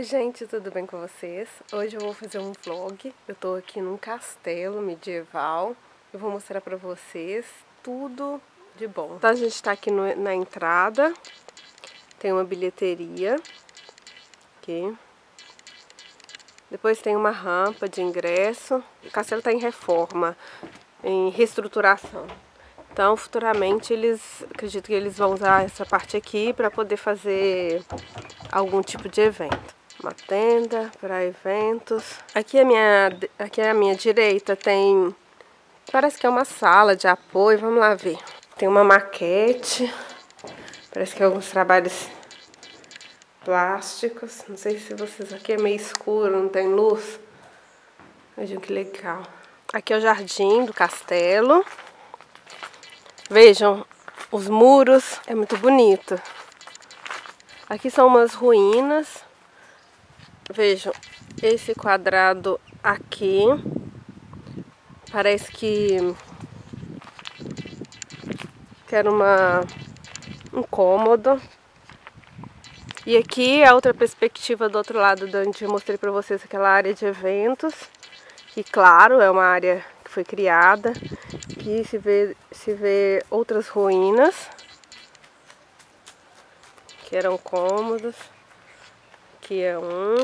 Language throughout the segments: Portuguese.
Oi gente, tudo bem com vocês? Hoje eu vou fazer um vlog. Eu tô aqui num castelo medieval. Eu vou mostrar pra vocês tudo de bom. Então a gente tá aqui na entrada. Tem uma bilheteria aqui. Depois tem uma rampa de ingresso. O castelo tá em reforma, em reestruturação. Então futuramente acredito que eles vão usar essa parte aqui para poder fazer algum tipo de evento. Uma tenda para eventos. Aqui à minha direita tem, parece que é uma sala de apoio, vamos lá ver. Tem uma maquete, parece que é alguns trabalhos plásticos. Não sei se vocês, aqui é meio escuro, não tem luz. Vejam que legal. Aqui é o jardim do castelo. Vejam os muros, é muito bonito. Aqui são umas ruínas. Vejam, esse quadrado aqui parece que era um cômodo. E aqui a outra perspectiva do outro lado, de onde eu mostrei para vocês aquela área de eventos. Que claro, é uma área que foi criada. Aqui se vê outras ruínas que eram cômodos. Aqui é um.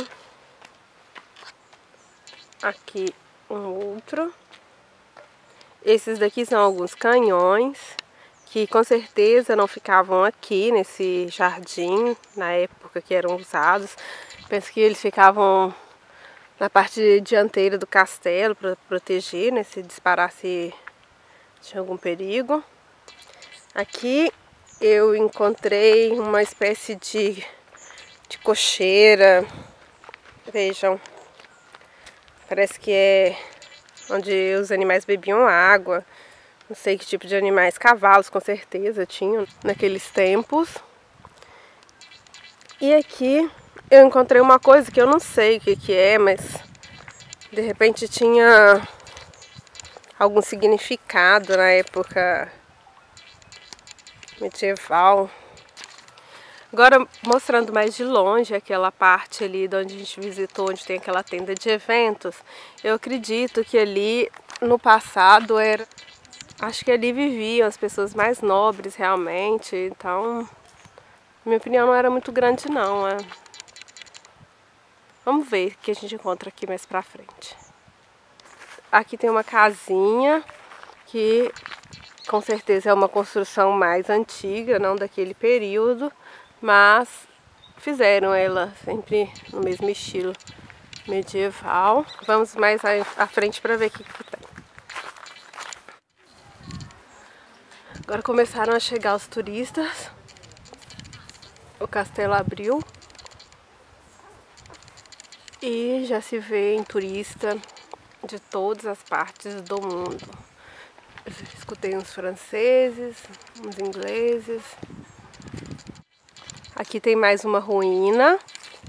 Aqui um outro. Esses daqui são alguns canhões que com certeza não ficavam aqui nesse jardim na época que eram usados. Penso que eles ficavam na parte dianteira do castelo para proteger, né, se disparasse tinha algum perigo. Aqui eu encontrei uma espécie de cocheira. Vejam. Parece que é onde os animais bebiam água. Não sei que tipo de animais, cavalos com certeza tinham naqueles tempos. E aqui eu encontrei uma coisa que eu não sei o que é, mas de repente tinha algum significado na época medieval. Agora, mostrando mais de longe aquela parte ali de onde a gente visitou, onde tem aquela tenda de eventos, eu acredito que ali no passado era... Acho que ali viviam as pessoas mais nobres realmente, então minha opinião não era muito grande não. Vamos ver o que a gente encontra aqui mais pra frente. Aqui tem uma casinha que com certeza é uma construção mais antiga, não daquele período. Mas fizeram ela sempre no mesmo estilo medieval. Vamos mais à frente para ver o que tem. Agora começaram a chegar os turistas. O castelo abriu. E já se vê em turista de todas as partes do mundo. Eu escutei uns franceses, uns ingleses. Aqui tem mais uma ruína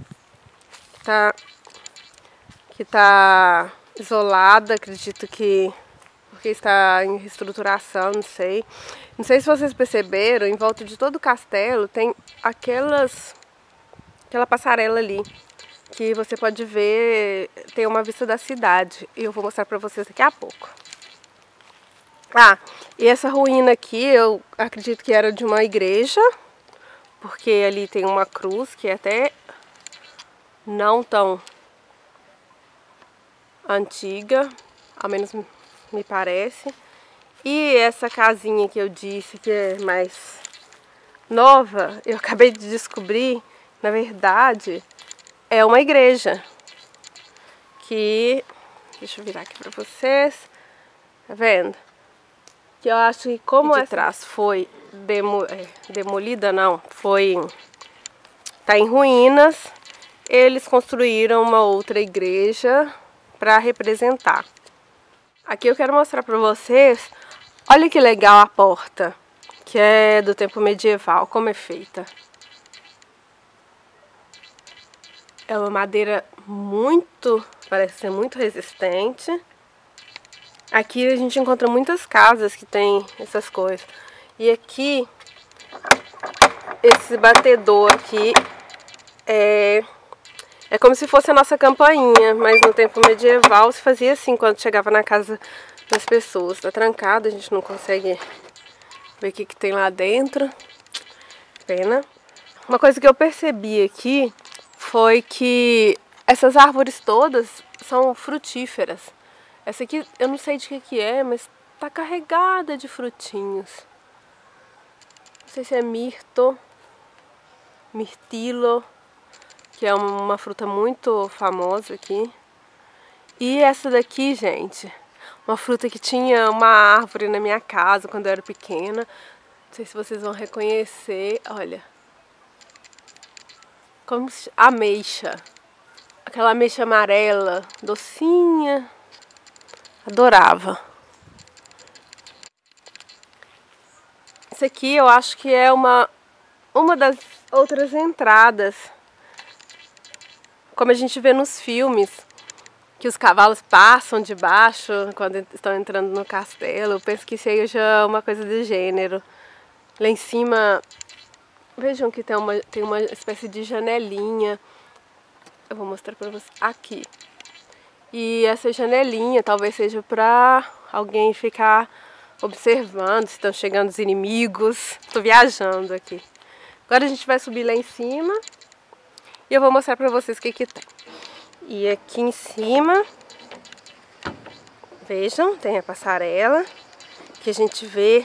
que tá isolada, acredito que porque está em reestruturação, não sei. Não sei se vocês perceberam, em volta de todo o castelo tem aquela passarela ali, que você pode ver, tem uma vista da cidade. E eu vou mostrar pra vocês daqui a pouco. Ah, e essa ruína aqui, eu acredito que era de uma igreja. Porque ali tem uma cruz que é até não tão antiga, ao menos me parece. E essa casinha que eu disse que é mais nova, eu acabei de descobrir, na verdade, é uma igreja. Que, deixa eu virar aqui pra vocês, tá vendo? Que eu acho que como de trás foi demolida, não, tá em ruínas, eles construíram uma outra igreja para representar. Aqui eu quero mostrar para vocês, olha que legal a porta, que é do tempo medieval, como é feita. É uma madeira parece ser muito resistente. Aqui a gente encontra muitas casas que tem essas coisas. E aqui, esse batedor aqui é É como se fosse a nossa campainha, mas no tempo medieval se fazia assim quando chegava na casa das pessoas. Tá trancado, a gente não consegue ver o que tem lá dentro. Pena. Uma coisa que eu percebi aqui foi que essas árvores todas são frutíferas. Essa aqui eu não sei de que é, mas tá carregada de frutinhos. Não sei se é mirtilo, que é uma fruta muito famosa aqui. E essa daqui, gente, uma fruta que tinha uma árvore na minha casa quando eu era pequena. Não sei se vocês vão reconhecer, olha. Como ameixa. Aquela ameixa amarela, docinha. Adorava. Isso aqui eu acho que é uma das outras entradas. Como a gente vê nos filmes, que os cavalos passam debaixo quando estão entrando no castelo. Eu penso que seja uma coisa do gênero. Lá em cima, vejam que tem uma espécie de janelinha. Eu vou mostrar pra vocês aqui. E essa janelinha talvez seja para alguém ficar observando se estão chegando os inimigos. Tô viajando aqui. Agora a gente vai subir lá em cima e eu vou mostrar pra vocês o que tem. E aqui em cima, vejam, tem a passarela, que a gente vê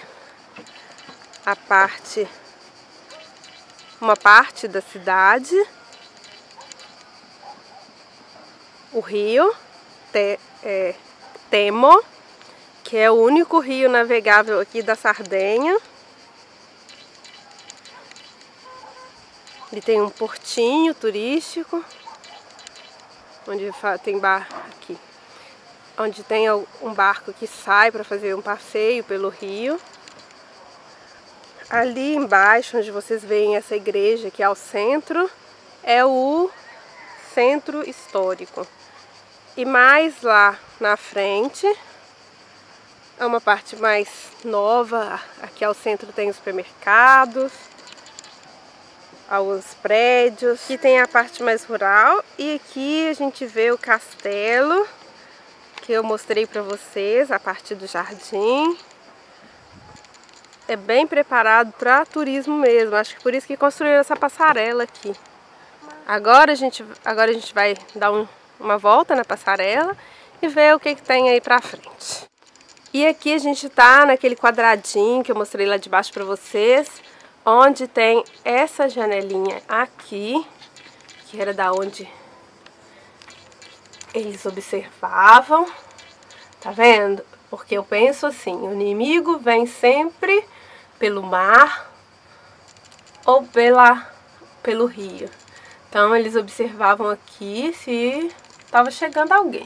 uma parte da cidade, o rio Temo, que é o único rio navegável aqui da Sardenha. Ele tem um portinho turístico, onde tem bar aqui, onde tem um barco que sai para fazer um passeio pelo rio. Ali embaixo, onde vocês veem essa igreja aqui ao centro, é o centro histórico. E mais lá na frente, é uma parte mais nova. Aqui ao centro tem os supermercados, alguns prédios. Aqui tem a parte mais rural e aqui a gente vê o castelo, que eu mostrei para vocês, a parte do jardim. É bem preparado para turismo mesmo, acho que por isso que construíram essa passarela aqui. Agora a gente vai dar uma volta na passarela e ver o que tem aí pra frente. E aqui a gente tá naquele quadradinho que eu mostrei lá de baixo para vocês, onde tem essa janelinha aqui, que era da onde eles observavam. Tá vendo? Porque eu penso assim, o inimigo vem sempre pelo mar ou pelo rio. Então eles observavam aqui se estava chegando alguém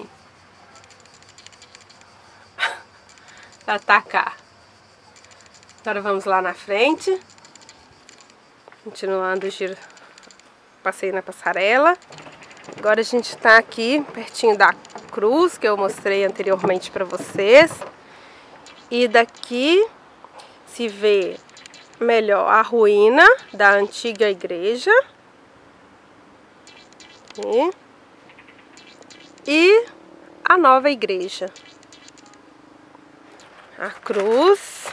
para atacar. Agora vamos lá na frente, continuando o giro, passeio na passarela. Agora a gente está aqui pertinho da cruz que eu mostrei anteriormente para vocês. E daqui se vê melhor a ruína da antiga igreja. E a nova igreja. A cruz.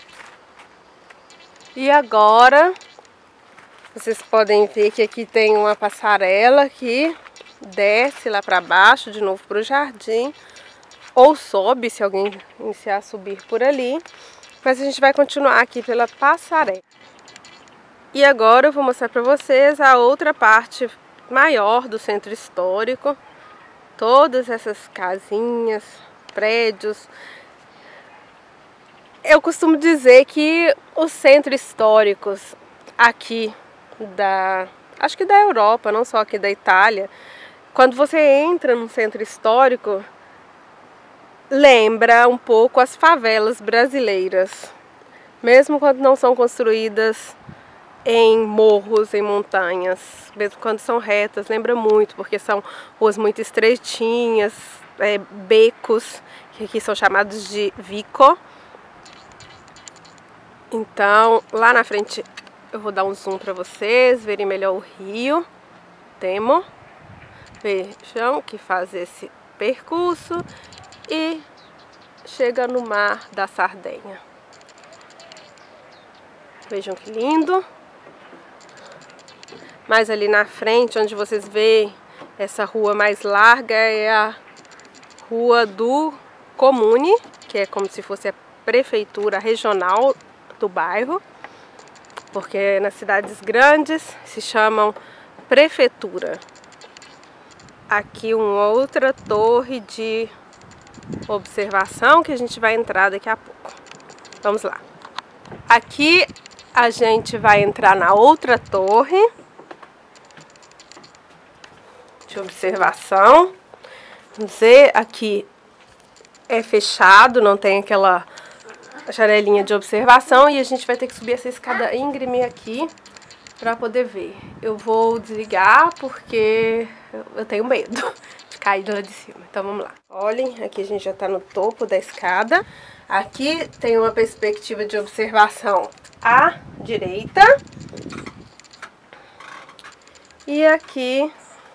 E agora vocês podem ver que aqui tem uma passarela que desce lá para baixo, de novo para o jardim. Ou sobe, se alguém iniciar a subir por ali. Mas a gente vai continuar aqui pela passarela. E agora eu vou mostrar para vocês a outra parte maior do centro histórico. Todas essas casinhas, prédios. Eu costumo dizer que os centros históricos aqui acho que da Europa, não só aqui da Itália, quando você entra num centro histórico, lembra um pouco as favelas brasileiras, mesmo quando não são construídas em morros, em montanhas, mesmo quando são retas, lembra muito, porque são ruas muito estreitinhas, becos, que aqui são chamados de vico. Então, lá na frente eu vou dar um zoom para vocês verem melhor o rio Temo. Vejam que faz esse percurso e chega no Mar da Sardenha. Vejam que lindo. Mas ali na frente, onde vocês veem essa rua mais larga, é a Rua do Comune, que é como se fosse a prefeitura regional do bairro, porque nas cidades grandes se chamam prefeitura. Aqui uma outra torre de observação que a gente vai entrar daqui a pouco. Vamos lá. Aqui a gente vai entrar na outra torre de observação. Vamos ver, aqui é fechado, não tem aquela janelinha de observação e a gente vai ter que subir essa escada íngreme aqui para poder ver. Eu vou desligar porque eu tenho medo de cair de lá de cima. Então vamos lá. Olhem, aqui a gente já está no topo da escada. Aqui tem uma perspectiva de observação à direita. E aqui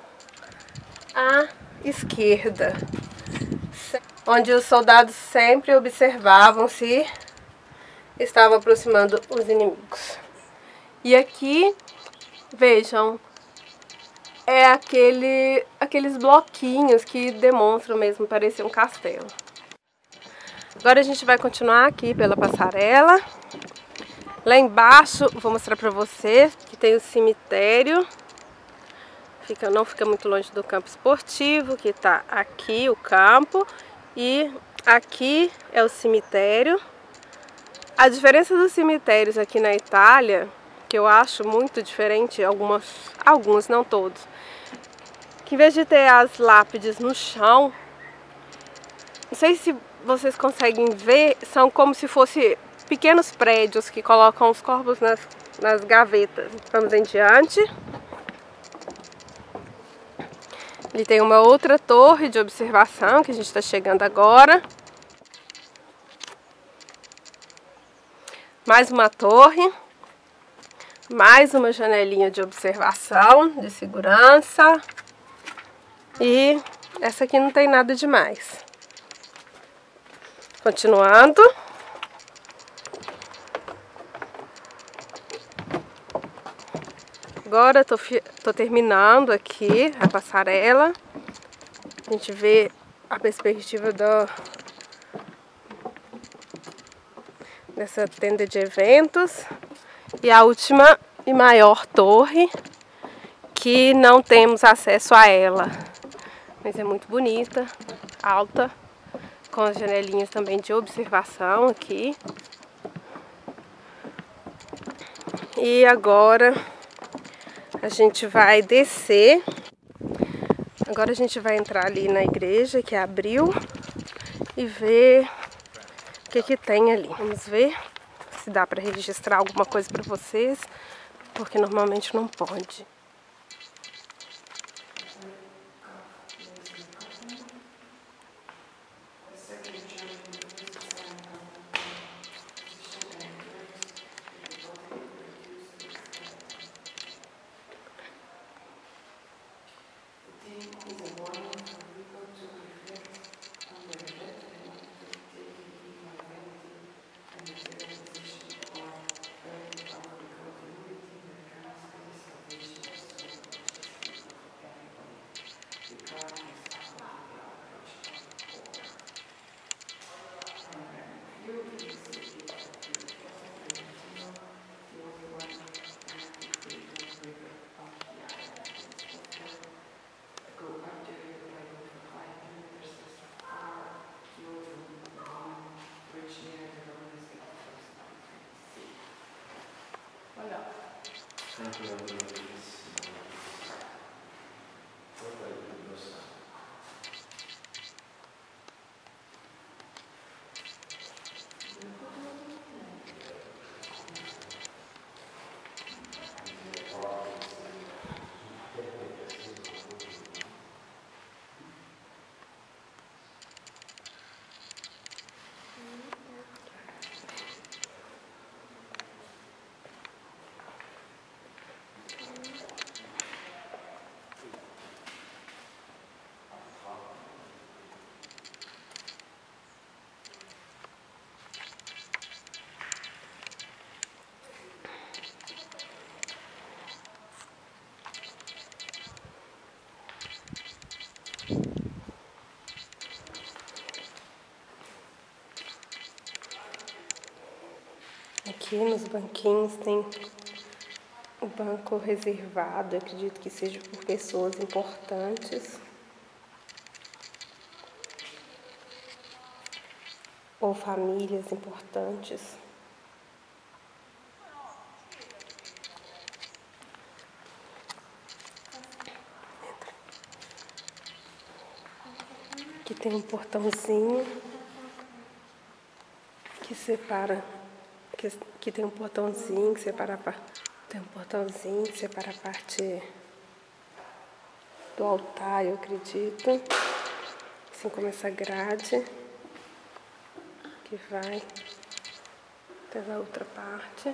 à esquerda, onde os soldados sempre observavam se estavam aproximando os inimigos. E aqui, vejam, é aqueles bloquinhos que demonstram mesmo parecer um castelo. Agora a gente vai continuar aqui pela passarela. Lá embaixo, vou mostrar para vocês que tem o cemitério. Não fica muito longe do campo esportivo, que está aqui o campo. E aqui é o cemitério. A diferença dos cemitérios aqui na Itália, que eu acho muito diferente, alguns, não todos, que em vez de ter as lápides no chão, não sei se vocês conseguem ver, são como se fossem pequenos prédios que colocam os corpos nas gavetas. Vamos em diante. Ele tem uma outra torre de observação que a gente está chegando agora. Mais uma torre. Mais uma janelinha de observação, de segurança. E essa aqui não tem nada demais. Continuando. Agora tô terminando aqui a passarela. A gente vê a perspectiva dessa tenda de eventos. E a última e maior torre, que não temos acesso a ela. Mas é muito bonita, alta, com as janelinhas também de observação aqui. E agora a gente vai descer. Agora a gente vai entrar ali na igreja que abriu e ver o que tem ali. Vamos ver se dá para registrar alguma coisa para vocês, porque normalmente não pode. Aqui nos banquinhos tem o banco reservado, eu acredito que seja por pessoas importantes ou famílias importantes. Aqui tem um portãozinho que separa, que tem um portãozinho que separa a parte do altar, eu acredito. Assim como essa grade que vai pela outra parte.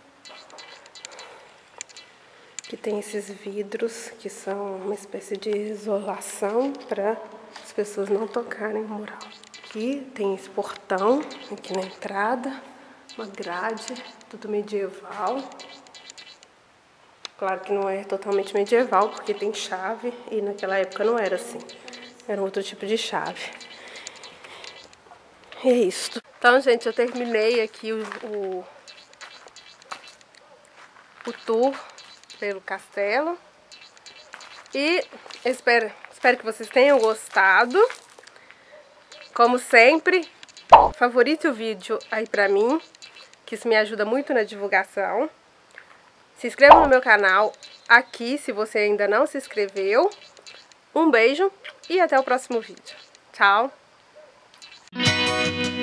Que tem esses vidros que são uma espécie de isolação para as pessoas não tocarem o mural. Aqui tem esse portão aqui na entrada, uma grade, tudo medieval. Claro que não é totalmente medieval, porque tem chave e naquela época não era assim. Era outro tipo de chave. E é isso. Então, gente, eu terminei aqui o tour pelo castelo. E espero que vocês tenham gostado. Como sempre, favorite o vídeo aí pra mim, que isso me ajuda muito na divulgação. Se inscreva no meu canal aqui, se você ainda não se inscreveu. Um beijo e até o próximo vídeo. Tchau!